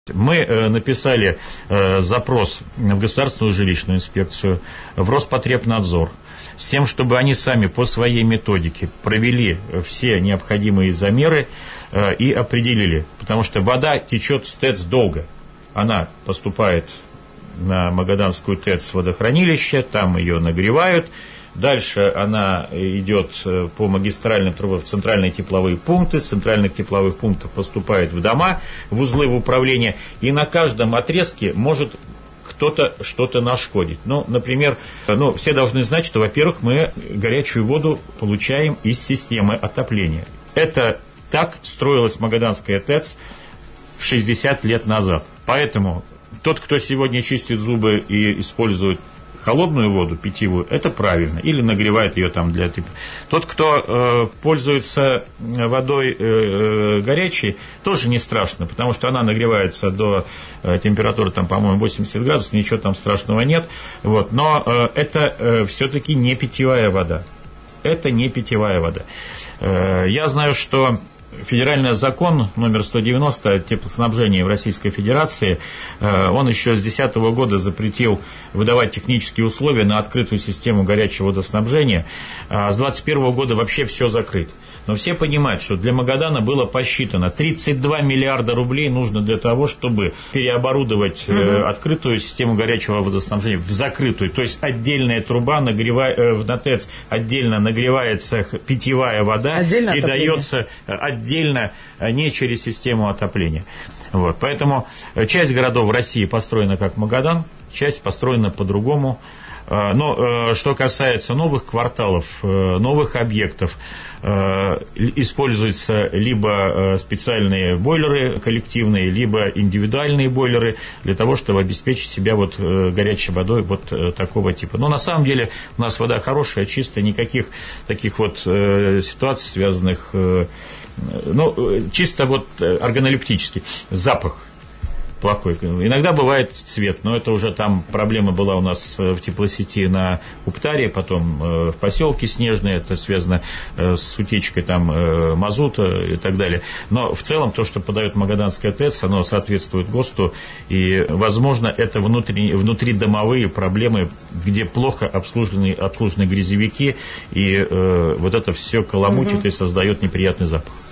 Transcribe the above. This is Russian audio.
Мы написали запрос в Государственную жилищную инспекцию, в Роспотребнадзор, с тем, чтобы они сами по своей методике провели все необходимые замеры и определили. Потому что вода течет с ТЭЦ долго. Она поступает на Магаданскую ТЭЦ водохранилище, там ее нагревают. Дальше она идет по магистральным трубам в центральные тепловые пункты, с центральных тепловых пунктов поступает в дома, в узлы в управление, и на каждом отрезке может кто-то что-то нашкодить. Ну, например, все должны знать, что, во-первых, мы горячую воду получаем из системы отопления. Это так строилась Магаданская ТЭЦ 60 лет назад. Поэтому тот, кто сегодня чистит зубы и использует холодную воду, питьевую, это правильно. Или нагревает ее там для типа. Тот, кто пользуется водой горячей, тоже не страшно, потому что она нагревается до температуры, там, по-моему, 80 градусов, ничего там страшного нет. Вот. Но это все-таки не питьевая вода. Это не питьевая вода. Я знаю, что федеральный закон номер 190 о теплоснабжении в Российской Федерации, он еще с 2010 года запретил выдавать технические условия на открытую систему горячего водоснабжения, а с 2021 года вообще все закрыто. Но все понимают, что для Магадана было посчитано 32 миллиарда рублей нужно для того, чтобы переоборудовать открытую систему горячего водоснабжения в закрытую. То есть отдельная труба на ТЭЦ отдельно нагревается питьевая вода отдельно и дается отдельно, не через систему отопления. Вот. Поэтому часть городов в России построена как Магадан, часть построена по-другому. Но что касается новых кварталов, новых объектов, используются либо специальные бойлеры коллективные, либо индивидуальные бойлеры для того, чтобы обеспечить себя вот горячей водой вот такого типа. Но на самом деле у нас вода хорошая, чистая, никаких таких вот ситуаций, связанных, чисто вот органолептический запах плохой. Иногда бывает цвет, но это уже там проблема была у нас в теплосети на Уптаре, потом в поселке Снежное, это связано с утечкой там мазута и так далее. Но в целом то, что подает Магаданская ТЭЦ, оно соответствует ГОСТу, и, возможно, это внутридомовые проблемы, где плохо обслужены грязевики, и вот это все каламутит и создает неприятный запах.